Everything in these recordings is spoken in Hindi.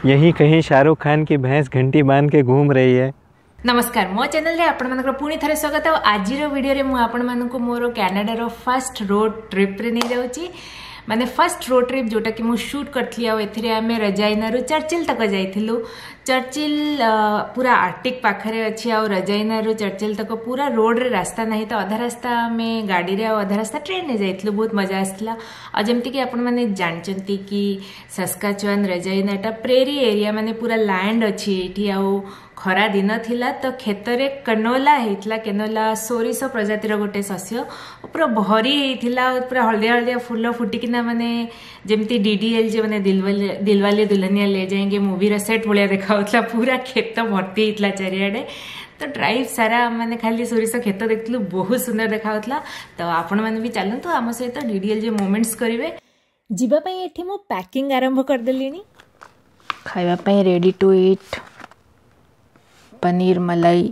यही कहीं शाहरुख खान की भैंस घंटी बांध के घूम रही है। नमस्कार मो चैनल रे आपण मानकर पुणी थरे स्वागत। आज वीडियो रे मु आपण मानक मोर कनाडा रो फर्स्ट रोड ट्रिप रे नहीं जाउची, माने फर्स्ट रोड ट्रिप जोटा कि मु शूट करथली। आ एथिरे आमे रजाइना रु चर्चिल तक जाइथिलु। चर्चिल पूरा आर्टिक पाखरे अछि आ रजाइना रु चर्चिल तक पूरा रोड रे रास्ता नहीं, तो अधा रास्ता आमे गाड़ी रे आ अधा रास्ता ट्रेन ने जाइथिलु। बहुत मजा आसला। आ जेमति कि आपण माने जानचंती कि सस्काचुआन रजाइनाटा प्रेरी एरिया, माने पूरा लैंड अछि एठी। आ खरा दिन थिला तो खेतरे कनोला हेतला। केनोला सोरिष प्रजातिर गोटे शस्य पूरा भरी हेतला। पूरा हलदिया हलदिया फूल फुटिकिना, माने जेमती डीडीएल जे माने दिलवाले दुल्हनिया ले जाएंगे मूवी रा सेट भलिया देखाउतला। पूरा खेत भर्ती हेतला चारियाडे। तो ड्राइव सारा माने खाली सोरिष खेत देखलु, बहुत सुंदर देखाउतला। तो आपण माने भी चलंतु आम सहित डीडीएल जे मोमेंट्स करिवे। जिबा पई एठी मो पैकिंग आरंभ कर देलिनी। खाइबा पई रेडी टू ईट पनीर मलाई,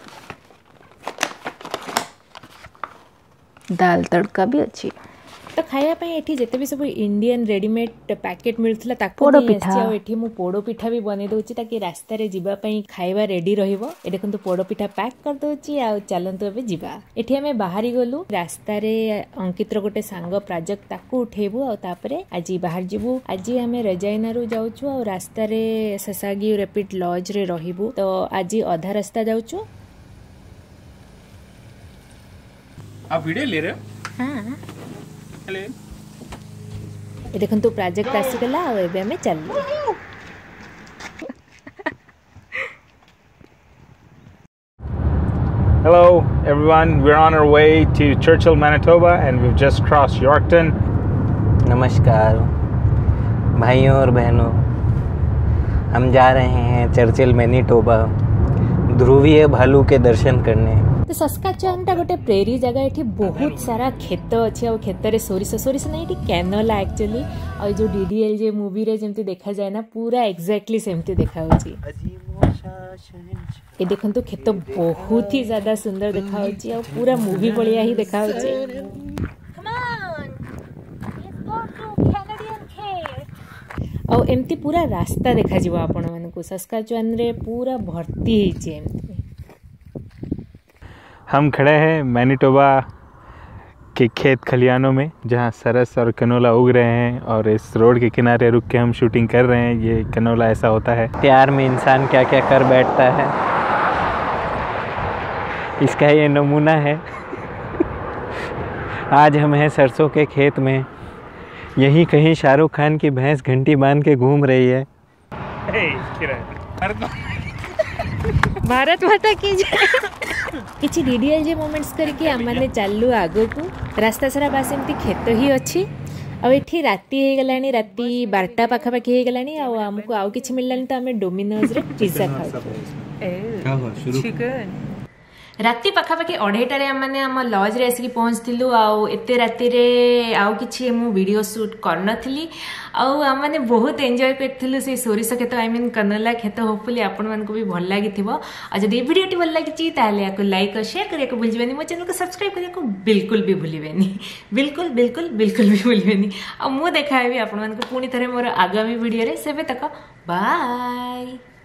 दाल तड़का भी अच्छी। तो खाया पे एठी जेते भी सब इंडियन रेडीमेड पैकेट मिलथला ताको पिठा एठी मु पोड़ो पिठा भी बने दोची, ताकि रास्ता रे जिबा पई खाइबा रेडी रहिबो। ए देखंतु पोड़ो पिठा पैक कर दोची। आ चलंतु एबे जिबा। एठी हमें बाहरी गलु। रास्ता रे अंकित रो गोटे सांग प्रोजेक्ट ताको उठेबु। आ तापरे आजी बाहर जिबु। आजी हमें रजाइना रु जाउछु। आ रास्ता रे ससागी रैपिड लॉज रे रहिबु। तो आजी आधा रास्ता जाउछु। आप वीडियो ले रहे हो? हां हेलो, देखंतु प्रोजेक्ट आसी गला। आ एबे हमें चललु। Hello everyone, we're on our way to Churchill, Manitoba and we've just crossed Yorkton. नमस्कार भाइयों और बहनों, हम जा रहे हैं चर्चिल मैनिटोबा ध्रुवीय भालू के दर्शन करने। तो सस्काचुआन टा गोटे प्रेरी जगह। एठी बहुत सारा खेत अछि। आ खेत रे सोरिष नहीं, एठी कैनोला एक्चुअली। और जो डीडीएल जे मूवी रे जेमती देखा जाए ना, पूरा एग्जैक्टली सेमती देखा होची। ए देखंतु खेत बहुत ही ज्यादा सुंदर देखा होची। और पूरा मूवी भलिया ही देखा होची। और एमती पूरा रास्ता देखा जिवो आपण मानकु। सस्काचुआन रे पूरा भर्ती हेची एमती। हम खड़े हैं मैनिटोबा के खेत खलियानों में, जहां सरस और कनोला उग रहे हैं। और इस रोड के किनारे रुक के हम शूटिंग कर रहे हैं। ये कनोला ऐसा होता है। प्यार में इंसान क्या क्या कर बैठता है, इसका ये नमूना है। आज हम हैं सरसों के खेत में। यहीं कहीं शाहरुख खान की भैंस घंटी बांध के घूम रही है। भारत माता की जय। किछि डीडीएल जे मोमेंट्स करके आमाने चालू आगो को। रास्ता सारा बास एमती खेत ही अछि। अब एठी राती हे गलानी, राती 12टा पाखा पाखी हे गलानी। आ हमको आउ किछि मिललानी, तो हमें डोमिनोज रे पिज्जा खाउ। चिकन राती पाखापाखि 2:30 आम आम लज रे आसिक पहुँचलु। आउ एते राति रे आउ किछि मु वीडियो शूट करनथली। आउ आम माने बहुत एंजॉय करथिलु से सोरिष खेत, आई मीन कनोला खेत। होपफुली आपण मानको भी भल लागिथिबो। आ जदि वीडियोटी भल लागिछि ताले याको लाइक और शेयर करिया को भूलबेनी। मो चैनल को सब्सक्राइब करिया को बिल्कुल भी भूलबेनी। बिल्कुल बिल्कुल बिल्कुल भी भूलबेनी। आ मु देखाबी आपण मानको पुनी थरे मोर आगामी वीडियो रे। सेबे तक बाय।